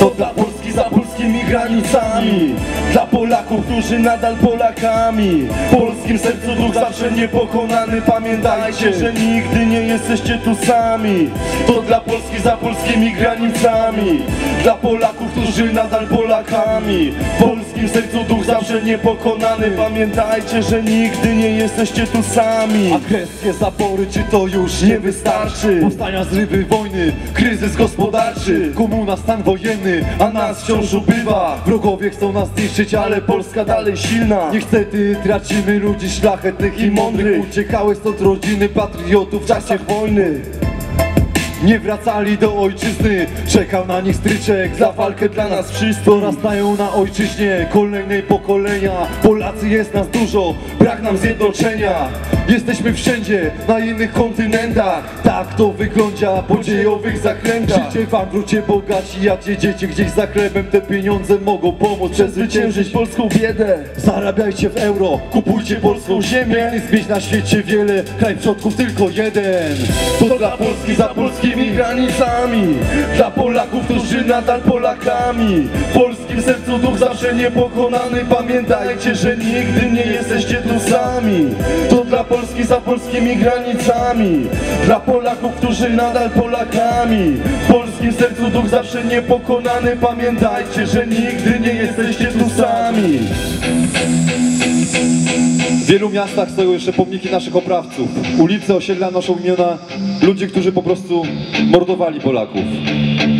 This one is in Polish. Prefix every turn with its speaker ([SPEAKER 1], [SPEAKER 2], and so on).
[SPEAKER 1] To dla Polski za polskimi granicami, dla Polaków, którzy nadal Polakami. W polskim sercu duch zawsze niepokonany. Pamiętajcie, że nigdy nie jesteście tu sami. To dla Polski za polskimi granicami, dla Polaków, którzy nadal Polakami. W polskim sercu duch zawsze niepokonany. Pamiętajcie, że nigdy nie jesteście tu sami.
[SPEAKER 2] Agresje, zapory, czy to już nie wystarczy? Powstania, zrywy, wojny, kryzys gospodarczy, komuna, stan wojenny, a nas wciąż ubywa. Wrogowie chcą nas zniszczyć, ale Polska dalej silna. Niestety tracimy ludzi szlachetnych i mądrych. Uciekały stąd rodziny patriotów w czasie wojny. Nie wracali do ojczyzny, czekał na nich stryczek za walkę dla nas wszystkich. Dorastają na ojczyźnie kolejnej pokolenia. Polacy, jest nas dużo, brak nam zjednoczenia. Jesteśmy wszędzie, na innych kontynentach. Tak to wygląda po dziejowych zakrętach. Życie wam wrócie bogaci, jak jedziecie gdzieś za chlebem. Te pieniądze mogą pomóc przezwyciężyć polską biedę. Zarabiajcie w euro, kupujcie polską ziemię. Pięknych zmieść na świecie wiele, kraj przodków tylko jeden.
[SPEAKER 1] To dla Polski za polskimi granicami, dla Polaków, którzy nadal Polakami. W polskim sercu duch zawsze niepokonany. Pamiętajcie, że nigdy nie jesteście tu sami. To dla Polski za polskimi granicami, dla Polaków, którzy nadal Polakami. W polskim sercu duch zawsze niepokonany. Pamiętajcie, że nigdy nie jesteście tu sami.
[SPEAKER 2] W wielu miastach stoją jeszcze pomniki naszych oprawców. Ulice, osiedla noszą imiona ludzi, którzy po prostu mordowali Polaków.